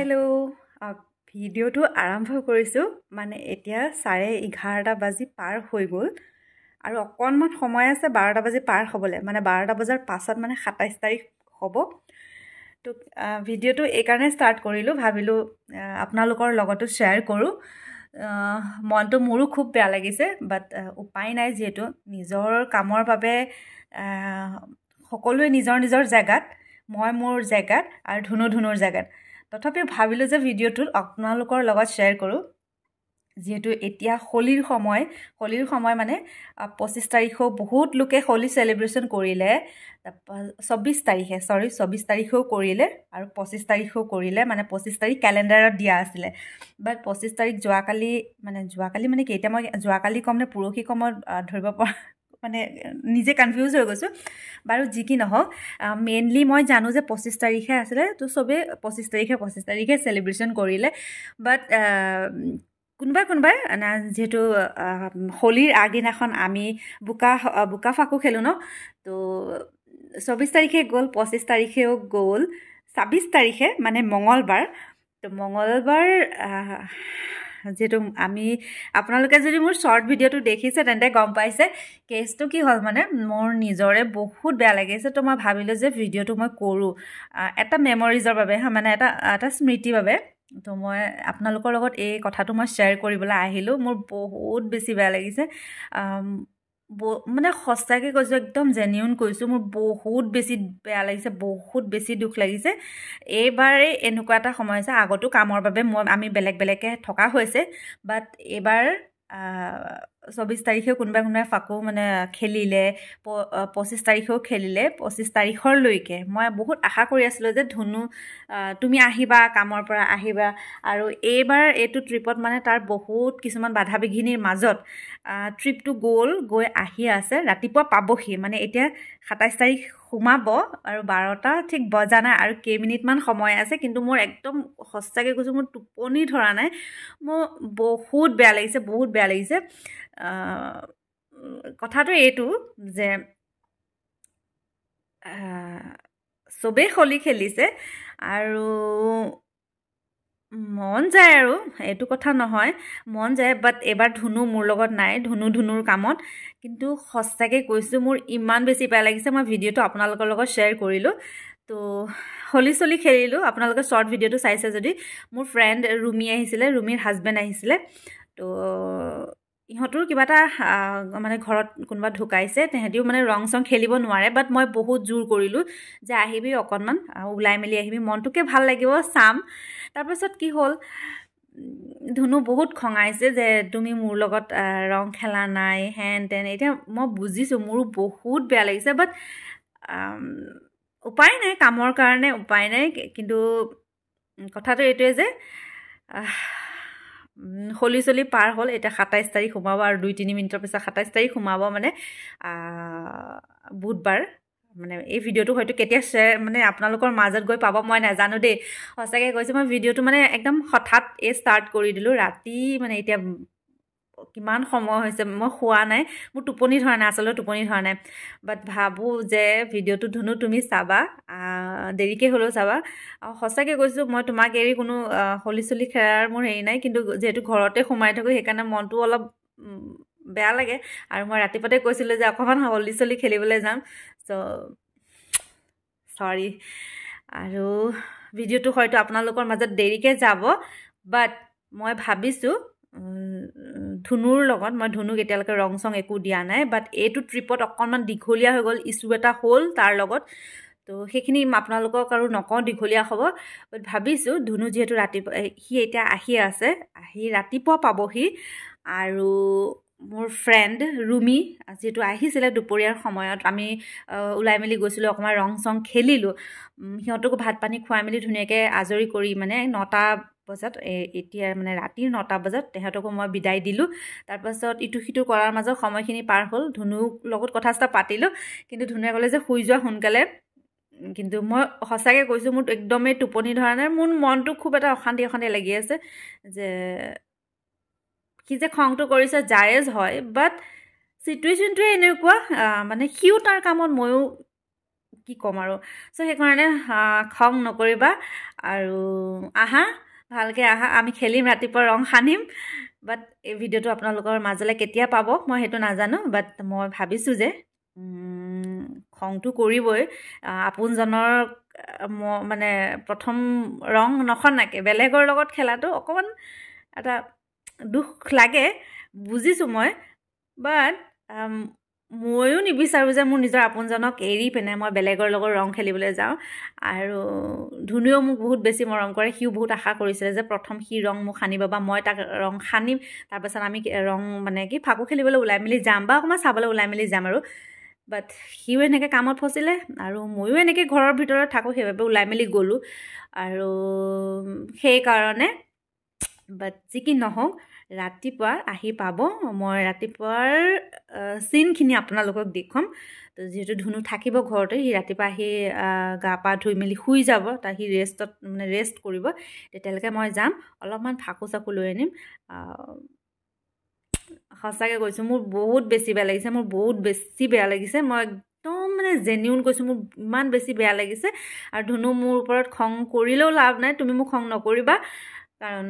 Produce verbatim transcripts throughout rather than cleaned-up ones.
Hello' ভিডিঅ'টো আৰম্ভ কৰিছোঁ মানে এতিয়া চাৰে এঘাৰটা বাজি পাৰ হৈ গ'ল আৰু অকণমান সময় আছে বাৰটা বাজি পাৰ হ'বলৈ মানে বাৰটা বজাৰ পাছত মানে সাতাইছ তাৰিখ হ'ব তো ভিডিঅ'টো এইকাৰণে ষ্টাৰ্ট কৰিলোঁ ভাবিলোঁ আপোনালোকৰ লগতো শ্বেয়াৰ কৰোঁ মনটো মোৰো খুব বেয়া লাগিছে বাট উপায় নাই যিহেতু নিজৰ কামৰ বাবে সকলোৱে নিজৰ নিজৰ জেগাত মই মোৰ জেগাত আৰু ধুনু ধুনুৰ জেগাত তথাপিও ভাবিলোঁ যে ভিডিঅ'টোত আপোনালোকৰ লগত শ্বেয়াৰ কৰোঁ যিহেতু এতিয়া হোলীৰ সময় হোলীৰ সময় মানে পঁচিছ তাৰিখেও বহুত লোকে হোলী চেলিব্ৰেশ্যন কৰিলে চৌব্বিছ তাৰিখে চৰি চৌব্বিছ তাৰিখেও কৰিলে আৰু পঁচিছ তাৰিখেও কৰিলে মানে পঁচিছ তাৰিখ কেলেণ্ডাৰত দিয়া আছিলে বাট পঁচিছ তাৰিখ যোৱাকালি মানে যোৱাকালি মানে কেইটা মই যোৱাকালি কম নে পৰহি কমত ধৰিব পৰা মানে নিজে কনফিউজ হৈ গৈছোঁ বাৰু যি কি নহওক মেইনলি মই জানো যে পঁচিছ তাৰিখে আছিলে তো চবেই পঁচিছ তাৰিখে পঁচিছ তাৰিখে চেলিব্ৰেশ্যন কৰিলে বাট কোনোবাই কোনোবাই যিহেতু হোলীৰ আগদিনাখন আমি বোকা বোকা ফাকু খেলোঁ ন তো চৌব্বিছ তাৰিখে গ'ল পঁচিছ তাৰিখেও গ'ল ছাব্বিছ তাৰিখে মানে মঙলবাৰ তো মঙলবাৰ যিহেতু আমি আপোনালোকে যদি মোৰ শ্বৰ্ট ভিডিঅ'টো দেখিছে তেন্তে গম পাইছে কেছটো কি হ'ল মানে মোৰ নিজৰে বহুত বেয়া লাগিছে তো মই ভাবিলোঁ যে ভিডিঅ'টো মই কৰোঁ এটা মেমৰিজৰ বাবে হা মানে এটা এটা স্মৃতিৰ বাবে তো মই আপোনালোকৰ লগত এই কথাটো মই শ্বেয়াৰ কৰিবলৈ আহিলোঁ মোৰ বহুত বেছি বেয়া লাগিছে মানে সঁচাকৈ কৈছোঁ একদম জেনিউন কৈছোঁ মোৰ বহুত বেছি বেয়া লাগিছে বহুত বেছি দুখ লাগিছে এইবাৰে এনেকুৱা এটা সময় হৈছে আগতো কামৰ বাবে মই আমি বেলেগ বেলেগকৈ থকা হৈছে বাট এইবাৰ চৌব্বিছ তাৰিখেও কোনোবাই কোনোবাই ফাকু মানে খেলিলে পঁচিছ তাৰিখেও খেলিলে পঁচিছ তাৰিখৰলৈকে মই বহুত আশা কৰি আছিলোঁ যে ধুনু তুমি আহিবা কামৰ পৰা আহিবা আৰু এইবাৰ এইটো ট্ৰিপত মানে তাৰ বহুত কিছুমান বাধা বিঘিনিৰ মাজত ট্ৰিপটো গ'ল গৈ আহি আছে ৰাতিপুৱা পাবহি মানে এতিয়া সাতাইছ তাৰিখ সোমাব আৰু বাৰটা ঠিক বজা নাই আৰু কেইমিনিটমান সময় আছে কিন্তু মোৰ একদম সঁচাকৈ কৈছোঁ মোৰ টোপনি ধৰা নাই মোৰ বহুত বেয়া লাগিছে বহুত বেয়া লাগিছে কথাটো এইটো যে চবেই হোলী খেলিছে আৰু মন যায় আৰু এইটো কথা নহয় মন যায় বাট এইবাৰ ধুনু মোৰ লগত নাই ধুনু ধুনুৰ কামত কিন্তু সঁচাকৈ কৈছোঁ মোৰ ইমান বেছি বেয়া লাগিছে মই ভিডিঅ'টো আপোনালোকৰ লগত শ্বেয়াৰ কৰিলোঁ তো হোলী চলি খেলিলোঁ আপোনালোকে শ্বৰ্ট ভিডিঅ'টো চাইছে যদি মোৰ ফ্ৰেণ্ড ৰুমি আহিছিলে ৰুমিৰ হাজবেণ্ড আহিছিলে তো ইহঁতৰ কিবা এটা মানে ঘৰত কোনোবা ঢুকাইছে তেহেঁতিও মানে ৰং চং খেলিব নোৱাৰে বাট মই বহুত জোৰ কৰিলোঁ যে আহিবি অকণমান ওলাই মেলি আহিবি মনটোকে ভাল লাগিব চাম তাৰপাছত কি হ'ল ধুনু বহুত খঙাইছে যে তুমি মোৰ লগত ৰং খেলা নাই হেন তেন এতিয়া মই বুজিছোঁ মোৰো বহুত বেয়া লাগিছে বাট উপায় নাই কামৰ কাৰণে উপায় নাই কিন্তু কথাটো এইটোৱে যে হোলী চলি পাৰ হ'ল এতিয়া সাতাইছ তাৰিখ সোমাব আৰু দুই তিনি মিনিটৰ পিছত সাতাইছ তাৰিখ সোমাব মানে বুধবাৰ মানে এই ভিডিঅ'টো হয়তো কেতিয়া শ্বেয়াৰ মানে আপোনালোকৰ মাজত গৈ পাব মই নাজানো দেই সঁচাকৈ কৈছোঁ মই ভিডিঅ'টো মানে একদম হঠাৎ এই ষ্টাৰ্ট কৰি দিলোঁ ৰাতি মানে এতিয়া কিমান সময় হৈছে মই শোৱা নাই মোৰ টোপনি ধৰা নাই আচলতে টোপনি ধৰা নাই বাট ভাবোঁ যে ভিডিঅ'টো ধুনু তুমি চাবা দেৰিকৈ হ'লেও চাবা সঁচাকৈ কৈছোঁ মই তোমাক এৰি কোনো হোলী চলি খেলাৰ মোৰ হেৰি নাই কিন্তু যিহেতু ঘৰতে সোমাই থাকোঁ সেইকাৰণে মনটো অলপ বেয়া লাগে আৰু মই ৰাতিপুৱাতে কৈছিলোঁ যে অকণমান হোলী চলি খেলিবলৈ যাম চ' চৰি আৰু ভিডিঅ'টো হয়তো আপোনালোকৰ মাজত দেৰিকৈ যাব বাট মই ভাবিছোঁ ধুনুৰ লগত মই ধুনুক এতিয়ালৈকে ৰং চং একো দিয়া নাই বাট এইটো ট্ৰিপত অকণমান দীঘলীয়া হৈ গ'ল ইছ্যু এটা হ'ল তাৰ লগত তো সেইখিনি আপোনালোকক আৰু নকওঁ দীঘলীয়া হ'ব বাট ভাবিছোঁ ধুনু যিহেতু ৰাতিপুৱা সি এতিয়া আহি আছে আহি ৰাতিপুৱা পাবহি আৰু মোৰ ফ্ৰেণ্ড ৰুমি যিহেতু আহিছিলে দুপৰীয়াৰ সময়ত আমি ওলাই মেলি গৈছিলোঁ অকণমান ৰং চং খেলিলোঁ সিহঁতকো ভাত পানী খুৱাই মেলি ধুনীয়াকৈ আজৰি কৰি মানে নটা বজাত এতিয়া মানে ৰাতিৰ নটা বজাত তেহঁতকো মই বিদায় দিলোঁ তাৰপাছত ইটো সিটো কৰাৰ মাজত সময়খিনি পাৰ হ'ল ধুনুৰ লগত কথা চথা পাতিলোঁ কিন্তু ধুনুৱে ক'লে যে শুই যোৱা সোনকালে কিন্তু মই সঁচাকৈ কৈছোঁ মোৰ একদমেই টোপনি ধৰা নাই মোৰ মনটো খুব এটা অশান্তি অশান্তি লাগি আছে যে সি যে খংটো কৰিছে জায়েজ হয় বাট চিটুৱেশ্যনটোৱে এনেকুৱা মানে সিও তাৰ কামত ময়ো কি ক'ম আৰু চ' সেইকাৰণে খং নকৰিবা আৰু আহা ভালকৈ আহা আমি খেলিম ৰাতিপুৱা ৰং সানিম বাট এই ভিডিঅ'টো আপোনালোকৰ মাজলৈ কেতিয়া পাব মই সেইটো নাজানো বাট মই ভাবিছোঁ যে খংটো কৰিবই আপোনজনৰ মানে প্ৰথম ৰং নসনাকে বেলেগৰ লগত খেলাটো অকণমান এটা দুখ লাগে বুজিছোঁ মই বাট ময়ো নিবিচাৰোঁ যে মোৰ নিজৰ আপোনজনক এৰি পিনে মই বেলেগৰ লগত ৰং খেলিবলৈ যাওঁ আৰু ধুনুৱেও মোক বহুত বেছি মৰম কৰে সিও বহুত আশা কৰিছিলে যে প্ৰথম সি ৰং মোক সানিব বা মই তাক ৰং সানিম তাৰপাছত আমি ৰং মানে কি ফাকু খেলিবলৈ ওলাই মেলি যাম বা অকণমান চাবলৈ ওলাই মেলি যাম আৰু বাট সিও এনেকৈ কামত ফচিলে আৰু ময়ো এনেকৈ ঘৰৰ ভিতৰত থাকোঁ সেইবাবে ওলাই মেলি গ'লোঁ আৰু সেইকাৰণে বাট যি কি নহওক ৰাতিপুৱা আহি পাব মই ৰাতিপুৱাৰ চিনখিনি আপোনালোকক দেখুৱাম তো যিহেতু ধুনু থাকিব ঘৰতে সি ৰাতিপুৱা আহি গা পা ধুই মেলি শুই যাব তাৰ সি ৰেষ্টত মানে ৰেষ্ট কৰিব তেতিয়ালৈকে মই যাম অলপমান ফাকু চাকু লৈ আনিম সঁচাকৈ কৈছোঁ মোৰ বহুত বেছি বেয়া লাগিছে মোৰ বহুত বেছি বেয়া লাগিছে মই একদম মানে জেনিউন কৈছোঁ মোৰ ইমান বেছি বেয়া লাগিছে আৰু ধুনু মোৰ ওপৰত খং কৰিলেও লাভ নাই তুমি মোক খং নকৰিবা কাৰণ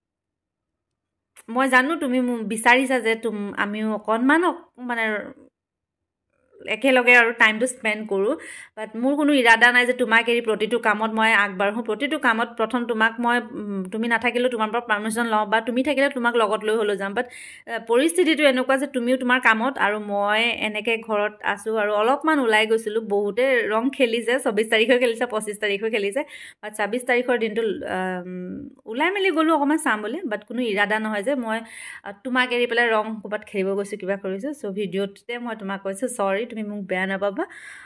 মই জানো তুমি মোক বিচাৰিছা যে তুম আমিও অকণমান মানে একেলগে আৰু টাইমটো স্পেণ্ড কৰোঁ বাট মোৰ কোনো ইৰাদা নাই যে তোমাক এৰি প্ৰতিটো কামত মই আগবাঢ়োঁ প্ৰতিটো কামত প্ৰথম তোমাক মই তুমি নাথাকিলেও তোমাৰ পৰা পাৰ্মিশ্যন লওঁ বা তুমি থাকিলে তোমাক লগত লৈ হ'লেও যাম বাট পৰিস্থিতিটো এনেকুৱা যে তুমিও তোমাৰ কামত আৰু মই এনেকৈ ঘৰত আছোঁ আৰু অলপমান ওলাই গৈছিলোঁ বহুতে ৰং খেলিছে চৌবিছ তাৰিখেও খেলিছে পঁচিছ তাৰিখেও খেলিছে বাট ছাব্বিছ তাৰিখৰ দিনটো ওলাই মেলি গ'লোঁ অকণমান চাম বুলি বাট কোনো ইৰাদা নহয় যে মই তোমাক এৰি পেলাই ৰং ক'ৰবাত খেলিব গৈছোঁ কিবা কৰিছোঁ চ' ভিডিঅ'টোতে মই তোমাক কৈছোঁ চৰি তুমি মোক বেয়া নাপাবা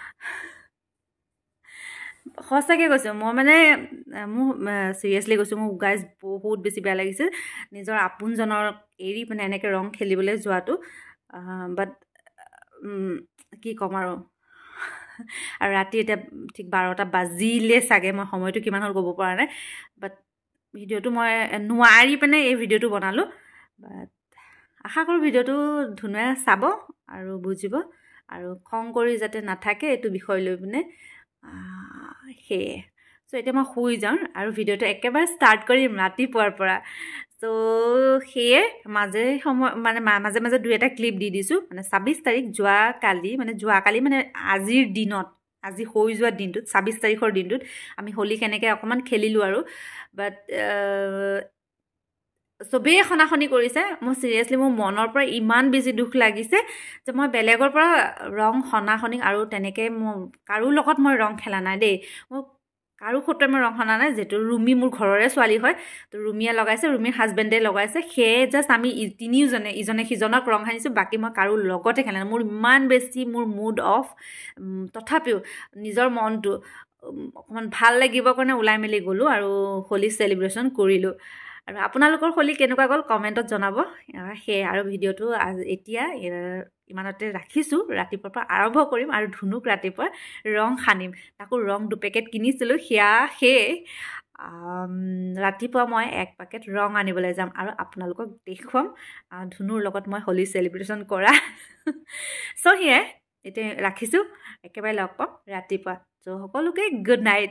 সঁচাকৈ কৈছোঁ মই মানে মোৰ চিৰিয়াছলি কৈছোঁ মোৰ গাইজ বহুত বেছি বেয়া লাগিছে নিজৰ আপোনজনৰ এৰি মানে এনেকৈ ৰং খেলিবলৈ যোৱাটো বাট কি ক'ম আৰু আৰু ৰাতি এতিয়া ঠিক বাৰটা বাজিলে চাগে মই সময়টো কিমান হ'ল ক'ব পৰা নাই বাট ভিডিঅ'টো মই নোৱাৰি পিনে এই ভিডিঅ'টো বনালোঁ বাট আশা কৰোঁ ভিডিঅ'টো ধুনীয়া চাব আৰু বুজিব আৰু খং কৰি যাতে নাথাকে এইটো বিষয় লৈ পিনে সেয়ে চ' এতিয়া মই শুই যাওঁ আৰু ভিডিঅ'টো একেবাৰে ষ্টাৰ্ট কৰিম ৰাতিপুৱাৰ পৰা চ' সেয়ে মাজে সময় মানে মাজে মাজে দুই এটা ক্লিপ দি দিছোঁ মানে ছাব্বিছ তাৰিখ যোৱাকালি মানে যোৱাকালি মানে আজিৰ দিনত আজি হৈ যোৱা দিনটোত ছাব্বিছ তাৰিখৰ দিনটোত আমি হোলী কেনেকৈ অকণমান খেলিলোঁ আৰু বাট চবেই সনাসনি কৰিছে মোৰ চিৰিয়াছলি মোৰ মনৰ পৰা ইমান বেছি দুখ লাগিছে যে মই বেলেগৰ পৰা ৰং সনাসনি আৰু তেনেকৈ মোৰ কাৰো লগত মই ৰং খেলা নাই দেই মোক কাৰো সৈতে মই ৰং সনা নাই যিহেতু ৰুমি মোৰ ঘৰৰে ছোৱালী হয় তো ৰুমিয়ে লগাইছে ৰুমিৰ হাজবেণ্ডে লগাইছে সেয়ে জাষ্ট আমি তিনিওজনে ইজনে সিজনক ৰং সানিছোঁ বাকী মই কাৰো লগতে খেলা নাই মোৰ ইমান বেছি মোৰ মুড অফ তথাপিও নিজৰ মনটো অকণমান ভাল লাগিব কাৰণে ওলাই মেলি গ'লোঁ আৰু হোলী চেলিব্ৰেশ্যন কৰিলোঁ আৰু আপোনালোকৰ হোলী কেনেকুৱা গ'ল কমেণ্টত জনাব সেয়ে আৰু ভিডিঅ'টো এতিয়া ইমানতে ৰাখিছোঁ ৰাতিপুৱাৰ পৰা আৰম্ভ কৰিম আৰু ধুনুক ৰাতিপুৱা ৰং সানিম তাকো ৰং দুপেকেট কিনিছিলোঁ সেয়া সেয়ে ৰাতিপুৱা মই এক পেকেট ৰং আনিবলৈ যাম আৰু আপোনালোকক দেখুৱাম ধুনুৰ লগত মই হোলী চেলিব্ৰেশ্যন কৰা চ' সেয়াই এতিয়া ৰাখিছোঁ একেবাৰে লগ পাম ৰাতিপুৱা চ' সকলোকে good night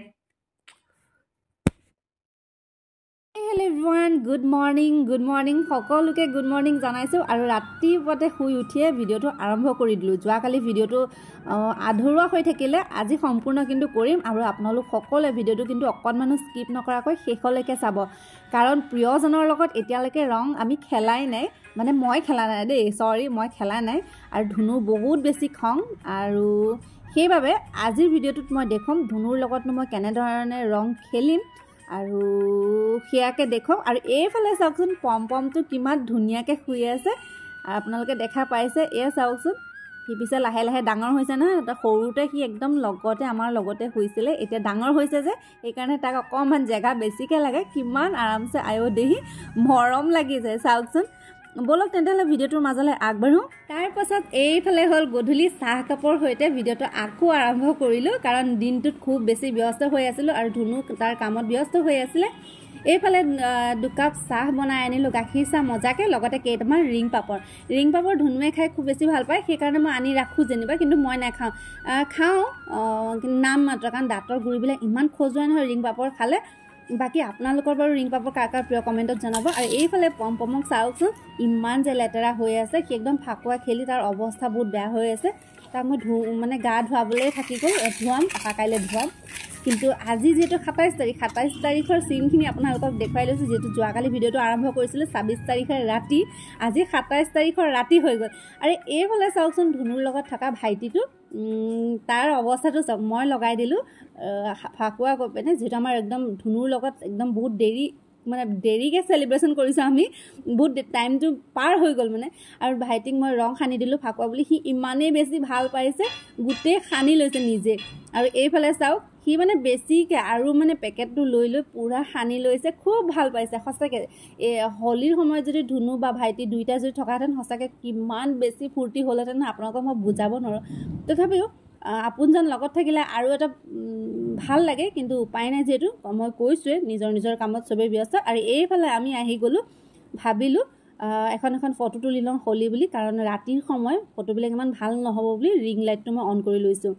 hello' everyone good morning good morning সকলোকে গুড মৰ্ণিং জনাইছোঁ আৰু ৰাতিপুৱাতে শুই উঠিয়ে ভিডিঅ'টো আৰম্ভ কৰি দিলোঁ যোৱাকালি ভিডিঅ'টো আধৰুৱা হৈ থাকিলে আজি সম্পূৰ্ণ কিন্তু কৰিম আৰু আপোনালোক সকলোৱে ভিডিঅ'টো কিন্তু অকণমানো স্কিপ নকৰাকৈ শেষলৈকে চাব কাৰণ প্ৰিয়জনৰ লগত এতিয়ালৈকে ৰং আমি খেলাই নাই মানে মই খেলা নাই দেই চৰি মই খেলা নাই আৰু ধুনু বহুত বেছি খং আৰু সেইবাবে আজিৰ ভিডিঅ'টোত মই দেখুৱাম ধুনুৰ লগতনো মই কেনেধৰণে ৰং খেলিম আৰু সেয়াকে দেখক আৰু এইফালে চাওকচোন পম পমটো কিমান ধুনীয়াকৈ শুই আছে আৰু আপোনালোকে দেখা পাইছে এয়া চাওকচোন সি পিছে লাহে লাহে ডাঙৰ হৈছে নহয় সৰুতে সি একদম লগতে আমাৰ লগতে শুইছিলে এতিয়া ডাঙৰ হৈছে যে সেইকাৰণে তাক অকণমান জেগা বেছিকৈ লাগে কিমান আৰামছে আয়ো দেহি মৰম লাগি যায় চাওকচোন বলক তেন্তে ভিডিঅ'টোৰ মাজলৈ আগবাঢ়ো। তাৰ পাছত এইফালে হ'ল গধূলি চাহ কাপৰ সৈতে ভিডিঅ'টো আকৌ আৰম্ভ কৰিলোঁ, কাৰণ দিনটোত খুব বেছি ব্যস্ত হৈ আছিলোঁ আৰু ধুনু তাৰ কামত ব্যস্ত হৈ আছিলে। এইফালে দুকাপ চাহ বনাই আনিলোঁ, গাখীৰ চাহ মজাকৈ, লগতে কেইটামান ৰিং পাপৰ। ৰিং পাপৰ ধুনুৱে খাই খুব বেছি ভাল পায়, সেইকাৰণে মই আনি ৰাখোঁ যেনিবা, কিন্তু মই নাখাওঁ। খাওঁ নাম মাত্ৰ, কাৰণ দাঁতৰ গুৰিবিলাক ইমান খজুৱাই নহয় ৰিং পাপৰ খালে। বাকী আপোনালোকৰ বাৰু ৰিং পাপৰ কাৰ কাৰ প্ৰিয় কমেণ্টত জনাব। আৰু এইফালে পমপমক চাওকচোন, ইমান যে লেতেৰা হৈ আছে, সি একদম ফাকুৱা খেলি তাৰ অৱস্থা বহুত বেয়া হৈ আছে। তাক মই ধু মানে গা ধুৱাবলৈ থাকি গ'ল, ধুৱাম অহা কাইলৈ ধুৱাম। কিন্তু আজি যিহেতু সাতাইছ তাৰিখ, সাতাইছ তাৰিখৰ চিনখিনি আপোনালোকক দেখুৱাই লৈছোঁ। যিহেতু যোৱাকালি ভিডিঅ'টো আৰম্ভ কৰিছিলোঁ ছাব্বিছ তাৰিখৰ ৰাতি, আজি সাতাইছ তাৰিখৰ ৰাতি হৈ গ'ল। আৰু এইফালে চাওকচোন ধুনুৰ লগত থকা ভাইটিটো, তাৰ অৱস্থাটো চাওক। মই লগাই দিলোঁ ফাকুৱা কৈ পিনে, যিহেতু আমাৰ একদম ধুনুৰ লগত একদম বহুত দেৰি মানে দেৰিকৈ চেলিব্ৰেশ্যন কৰিছোঁ আমি, বহুত টাইমটো পাৰ হৈ গ'ল মানে। আৰু ভাইটিক মই ৰং সানি দিলোঁ ফাকুৱা বুলি, সি ইমানেই বেছি ভাল পাইছে, গোটেই সানি লৈছে নিজে। আৰু এইফালে চাওক, সি মানে বেছিকৈ আৰু মানে পেকেটটো লৈ লৈ পূৰা সানি লৈছে, খুব ভাল পাইছে সঁচাকৈ। এই হোলীৰ সময়ত যদি ধুনু বা ভাইটি দুইটা যদি থকাহেঁতেন সঁচাকৈ কিমান বেছি ফূৰ্তি হ'লহেঁতেন আপোনালোকক মই বুজাব নোৱাৰোঁ। তথাপিও আপোনজন লগত থাকিলে আৰু এটা ভাল লাগে, কিন্তু উপায় নাই, যিহেতু মই কৈছোঁৱে নিজৰ নিজৰ কামত চবেই ব্যস্ত। আৰু এইফালে আমি আহি গ'লোঁ, ভাবিলোঁ এখন এখন ফটো তুলি লওঁ হোলী বুলি, কাৰণ ৰাতিৰ সময় ফটোবিলাক ইমান ভাল নহ'ব বুলি ৰিং লাইটটো মই অন কৰি লৈছোঁ।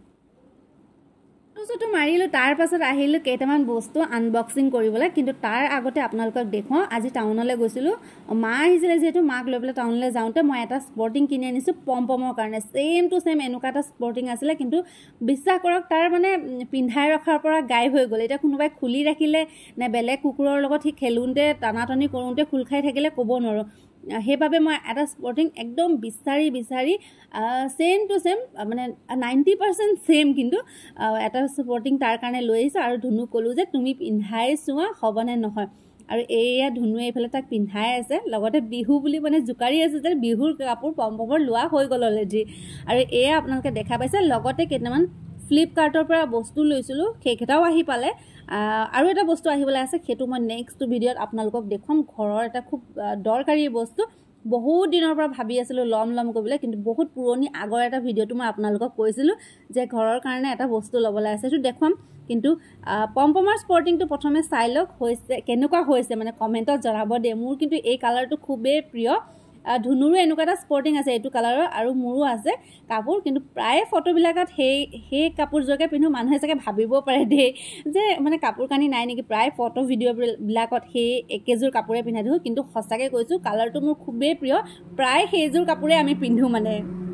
ফটো মাৰিলোঁ, তাৰ পাছত আহিলোঁ কেইটামান বস্তু আনবক্সিং কৰিবলৈ। কিন্তু তাৰ আগতে আপোনালোকক দেখুৱাওঁ, আজি টাউনলৈ গৈছিলোঁ, মা আহিছিলে যিহেতু, মাক লৈ পেলাই টাউনলৈ যাওঁতে মই এটা স্পৰ্টিং কিনি আনিছোঁ পমপমৰ কাৰণে। ছেইম টু ছেইম এনেকুৱা এটা স্পৰ্টিং আছিলে, কিন্তু বিশ্বাস কৰক তাৰ মানে পিন্ধাই ৰখাৰ পৰা গায়ব হৈ গ'ল। এতিয়া কোনোবাই খুলি ৰাখিলে নে বেলেগ কুকুৰৰ লগত সি খেলোঁতে টানাটানি কৰোঁতে খোল খাই থাকিলে ক'ব নোৱাৰোঁ। সেইবাবে মই এটা স্পৰ্টিং একদম বিচাৰি বিচাৰি ছেইম টু ছেইম মানে নাইণ্টি পাৰ্চেণ্ট ছেইম, কিন্তু এটা স্পৰ্টিং তাৰ কাৰণে লৈ আহিছোঁ। আৰু ধুনুক ক'লোঁ যে তুমি পিন্ধাই চোৱা হ'বনে নহয়। আৰু এয়া ধুনুৱে এইফালে তাক পিন্ধাই আছে, লগতে বিহু বুলি মানে জোকাৰি আছে যে বিহুৰ কাপোৰ পমপমৰ লোৱা হৈ গ'ল অলৰেডি। আৰু এয়া আপোনালোকে দেখা পাইছে, লগতে কেইটামান ফ্লিপকাৰ্টৰ পৰা বস্তু লৈছিলোঁ, সেইকেইটাও আহি পালে। আৰু এটা বস্তু আহিবলৈ আছে, সেইটো মই নেক্সট ভিডিঅ'ত আপোনালোকক দেখুৱাম। ঘৰৰ এটা খুব দৰকাৰী বস্তু, বহুত দিনৰ পৰা ভাবি আছিলোঁ ল'ম ল'ম কৰিবলৈ, কিন্তু বহুত পুৰণি আগৰ এটা ভিডিঅ'টো মই আপোনালোকক কৈছিলোঁ যে ঘৰৰ কাৰণে এটা বস্তু ল'বলৈ আছে, সেইটো দেখুৱাম। কিন্তু পমপমৰ স্পৰ্টিংটো প্ৰথমে চাই লওক, হৈছে কেনেকুৱা হৈছে মানে কমেণ্টত জনাব দেই। মোৰ কিন্তু এই কালাৰটো খুবেই প্ৰিয়। ধুনুৰো এনেকুৱা এটা স্পৰ্টিং আছে এইটো কালাৰৰ, আৰু মোৰো আছে কাপোৰ, কিন্তু প্ৰায় ফটোবিলাকত সেই সেই কাপোৰযোৰকে পিন্ধো। মানুহে চাগে ভাবিব পাৰে দেই যে মানে কাপোৰ কানি নাই নেকি, প্ৰায় ফটো ভিডিঅ'বিলাকত সেই একেযোৰ কাপোৰে পিন্ধাই দিওঁ, কিন্তু সঁচাকৈ কৈছোঁ কালাৰটো মোৰ খুবেই প্ৰিয়, প্ৰায় সেইযোৰ কাপোৰে আমি পিন্ধোঁ মানে।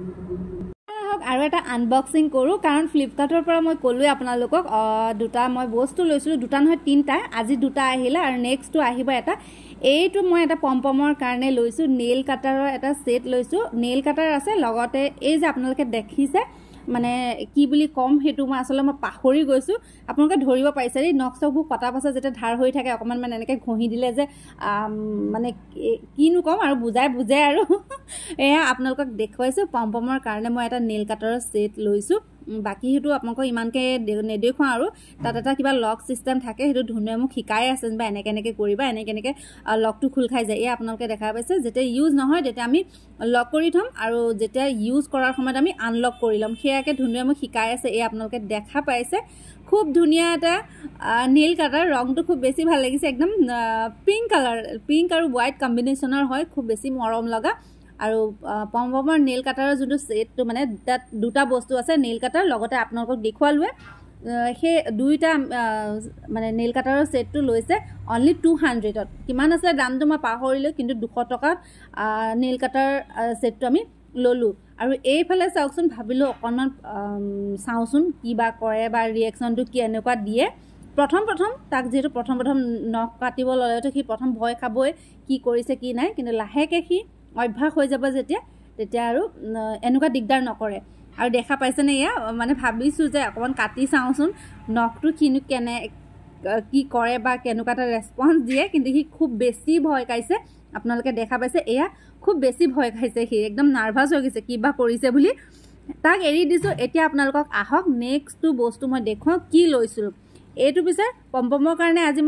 আৰু এটা আনবক্সিং কৰোঁ, কাৰণ ফ্লিপকাৰ্টৰ পৰা মই ক'লোৱে আপোনালোকক দুটা মই বস্তু লৈছিলোঁ, দুটা নহয় তিনিটা, আজি দুটা আহিলে আৰু নেক্সটটো আহিব এটা। এইটো মই এটা পমপমৰ কাৰণে লৈছোঁ, নেইল কাটাৰৰ এটা ছেট লৈছোঁ। নেইল কাটাৰ আছে, লগতে এই যে আপোনালোকে দেখিছে মানে কি বুলি ক'ম সেইটো মই আচলতে মই পাহৰি গৈছোঁ। আপোনালোকে ধৰিব পাৰিছে দেই, নখ চখবোৰ কটাৰ পাছত যেতিয়া ধাৰ হৈ থাকে অকণমান মানে এনেকৈ ঘঁহি দিলে যে মানে কিনো ক'ম আৰু বুজাই বুজাই আৰু এয়া আপোনালোকক দেখুৱাইছোঁ। পমপমৰ কাৰণে মই এটা নেইল কাটাৰৰ ছেট লৈছোঁ। বাকী সেইটো আপোনালোকক ইমানকৈ নেদেখুৱাওঁ, আৰু তাত এটা কিবা লক ছিষ্টেম থাকে, সেইটো ধুনুৱে মোক শিকাই আছে বা এনেকৈ এনেকৈ কৰিবা, এনেকৈ এনেকৈ লকটো খোল খাই যায়। এয়া আপোনালোকে দেখা পাইছে, যেতিয়া ইউজ নহয় তেতিয়া আমি লক কৰি থ'ম, আৰু যেতিয়া ইউজ কৰাৰ সময়ত আমি আনলক কৰি ল'ম। সেয়াকৈ ধুনুৱে মোক শিকাই আছে। এয়া আপোনালোকে দেখা পাইছে, খুব ধুনীয়া এটা নেইল কাটাৰ, ৰংটো খুব বেছি ভাল লাগিছে, একদম পিংক কালাৰ, পিংক আৰু হোৱাইট কম্বিনেশ্যনৰ হয়, খুব বেছি মৰম লগা। আৰু পমপমৰ নেইল কাটাৰৰ যোনটো ছেটটো মানে তাত দুটা বস্তু আছে, নেইল কাটাৰ লগতে আপোনালোকক দেখুৱালোৱে, সেই দুইটা মানে নেইল কাটাৰৰ ছেটটো লৈছে অনলি টু হাণ্ড্ৰেডত। কিমান আছিলে দামটো মই পাহৰিলোঁ, কিন্তু দুশ টকাত নেইল কাটাৰ ছেটটো আমি ল'লোঁ। আৰু এইফালে চাওকচোন, ভাবিলোঁ অকণমান চাওঁচোন কি বা কৰে বা ৰিয়েকশ্যনটো কি এনেকুৱা দিয়ে। প্ৰথম প্ৰথম তাক যিহেতু প্ৰথম প্ৰথম নখ কাটিব ল'লেতো সি প্ৰথম ভয় খাবই, কি কৰিছে কি নাই, কিন্তু লাহেকৈ সি অভ্যাস হৈ যাব যেতিয়া, তেতিয়া আৰু এনেকুৱা দিগদাৰ নকৰে। আৰু দেখা পাইছেনে, এয়া মানে ভাবিছোঁ যে অকণমান কাটি চাওঁচোন নখটো কিনো কেনে কি কৰে বা কেনেকুৱা এটা ৰেছপঞ্চ দিয়ে, কিন্তু সি খুব বেছি ভয় খাইছে। আপোনালোকে দেখা পাইছে, এয়া খুব বেছি ভয় খাইছে, সি একদম নাৰ্ভাছ হৈ গৈছে কিবা কৰিছে বুলি। তাক এৰি দিছোঁ। এতিয়া আপোনালোকক আহক নেক্সটটো বস্তু মই দেখুৱাওঁ কি লৈছিলোঁ। এইটো পিছে পমপমৰ কাৰণে আজি মই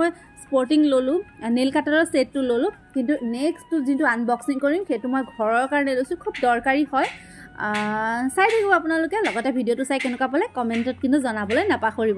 স্পৰ্টিং ল'লোঁ, নেইল কাটাৰৰ ছেটটো ল'লোঁ, কিন্তু নেক্সটটো যিটো আনবক্সিং কৰিম সেইটো মই ঘৰৰ কাৰণে লৈছোঁ, খুব দৰকাৰী হয়। চাই থাকিব আপোনালোকে, লগতে ভিডিঅ'টো চাই কেনেকুৱা পালে কমেণ্টত কিন্তু জনাবলৈ নাপাহৰিব।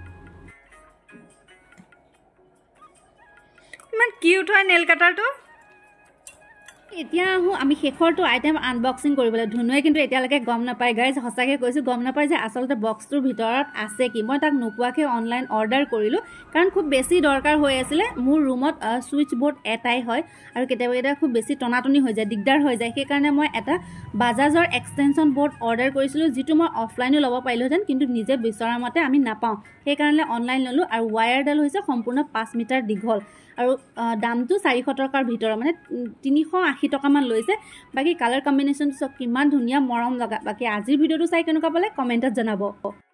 ইমান কিউট হয় নেইল কাটাৰটো। এতিয়া আহোঁ আমি শেষৰটো আইটেম আনবক্সিং কৰিবলৈ। ধুনুৱে কিন্তু এতিয়ালৈকে গম নাপায় গাইজ, সঁচাকৈ কৈছোঁ গম নাপায় যে আচলতে বক্সটোৰ ভিতৰত আছে কি। মই তাক নোকোৱাকৈ অনলাইন অৰ্ডাৰ কৰিলোঁ, কাৰণ খুব বেছি দৰকাৰ হৈ আছিলে। মোৰ ৰুমত ছুইচ বৰ্ড এটাই হয় আৰু কেতিয়াবা কেতিয়াবা খুব বেছি টনাটনি হৈ যায়, দিগদাৰ হৈ যায়। সেইকাৰণে মই এটা বাজাজৰ এক্সটেনশ্যন বৰ্ড অৰ্ডাৰ কৰিছিলোঁ, যিটো মই অফলাইনো ল'ব পাৰিলোহেঁতেন, কিন্তু নিজে বিচৰা মতে আমি নাপাওঁ, সেইকাৰণে অনলাইন ল'লোঁ। আৰু ৱায়াৰডাল হৈছে সম্পূৰ্ণ পাঁচ মিটাৰ দীঘল আৰু দামটো চাৰিশ টকাৰ ভিতৰত, মানে তিনিশ আশী টকামান লৈছে। বাকী কালাৰ কম্বিনেশ্যনটো চব কিমান ধুনীয়া মৰম লগা। বাকী আজিৰ ভিডিঅ'টো চাই কেনেকুৱা পালে কমেণ্টত জনাব।